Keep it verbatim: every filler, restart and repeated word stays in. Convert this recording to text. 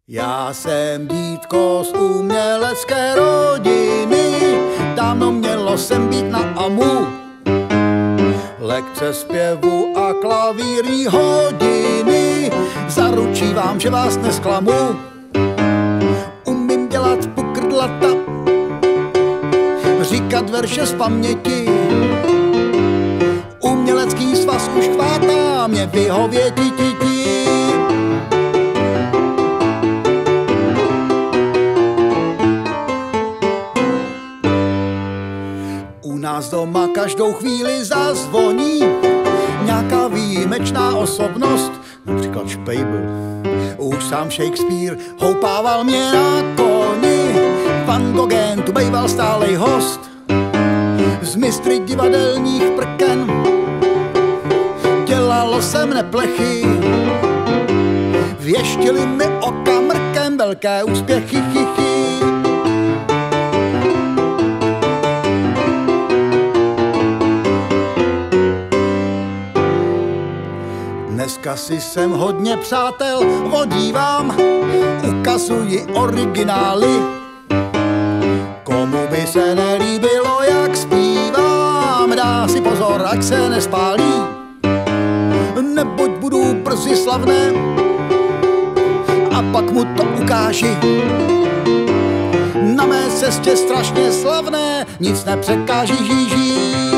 Já jsem dítko z umělecké rodiny, dávno mělo jsem být na AMU. Lekce zpěvu a klavírní hodiny, zaručí vám, že vás nesklamu. Umím dělat pukrdlata, říkat verše z paměti. Umělecký svaz už chvátá mě vyhověti ti ti. U nás doma každou chvíli zazvoní nějaká výjimečná osobnost, například Špejbl. Už sám Shakespeare houpával mě na koni, Van Gogh tu bejval stálej host. Z mistry divadelních prken dělalo se mne plechy, věštili mi oka mrkem velké úspěchy. Chichy. Dneska si jsem hodně přátel vodívám, ukazuji originály. Komu by se nelíbilo, jak zpívám, dá si pozor, ať se nespálí. Neboť budu brzy slavné a pak mu to ukáži. Na mé cestě strašně slavné, nic nepřekáží žíží.